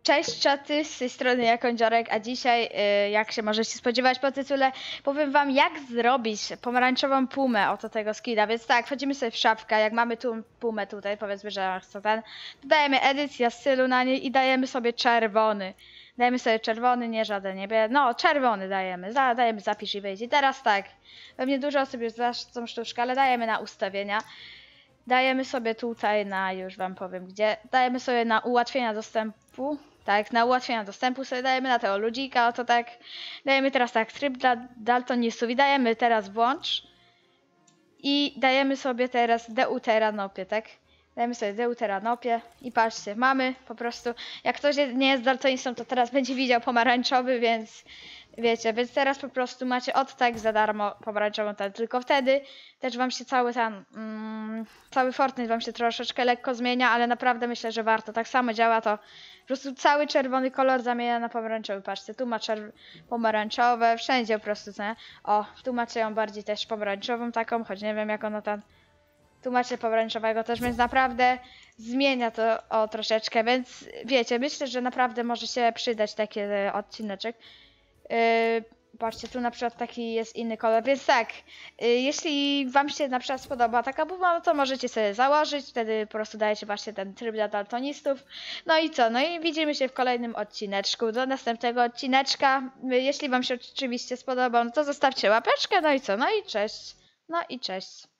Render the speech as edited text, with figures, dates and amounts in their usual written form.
Cześć czaty, z tej strony ja Kądziorek, a dzisiaj, jak się możecie spodziewać po tytule, powiem wam jak zrobić pomarańczową pumę oto tego skina. Więc tak, wchodzimy sobie w szafkę, jak mamy tu pumę tutaj, powiedzmy, że chcę ten, dodajemy edycja stylu na niej i dajemy sobie czerwony. Dajemy sobie czerwony, nie żaden niebie, no czerwony dajemy, dajemy zapisz i wyjdź. I teraz tak, pewnie dużo osób już zna tą sztuczkę, ale dajemy na ustawienia. Dajemy sobie tutaj na, już wam powiem gdzie, dajemy sobie na ułatwienia dostępu. Tak, na ułatwienia dostępu sobie dajemy na tego ludzika, oto tak. Dajemy teraz tak, tryb dla daltonistów i dajemy teraz włącz. I dajemy sobie teraz deuteranopie, tak? Dajemy sobie deuteranopie i patrzcie, mamy po prostu, jak ktoś nie jest daltonistą, to teraz będzie widział pomarańczowy, więc wiecie, więc teraz po prostu macie od tak za darmo pomarańczową ten, tylko wtedy też wam się cały ten, cały Fortnite wam się troszeczkę lekko zmienia, ale naprawdę myślę, że warto, tak samo działa to, po prostu cały czerwony kolor zamienia na pomarańczowy, patrzcie, tu ma pomarańczowe, wszędzie po prostu, nie? O, tu macie ją bardziej też pomarańczową taką, choć nie wiem jak ona tam, tu macie pomarańczowego też, więc naprawdę zmienia to o troszeczkę, więc wiecie, myślę, że naprawdę może się przydać taki odcineczek. Patrzcie, tu na przykład taki jest inny kolor, więc tak, jeśli wam się na przykład spodoba taka buba, no to możecie sobie założyć, wtedy po prostu dajecie właśnie ten tryb dla daltonistów. No i co, no i widzimy się w kolejnym odcineczku, do następnego odcineczka, jeśli wam się oczywiście spodoba, no to zostawcie łapeczkę, no i co, no i cześć, no i cześć.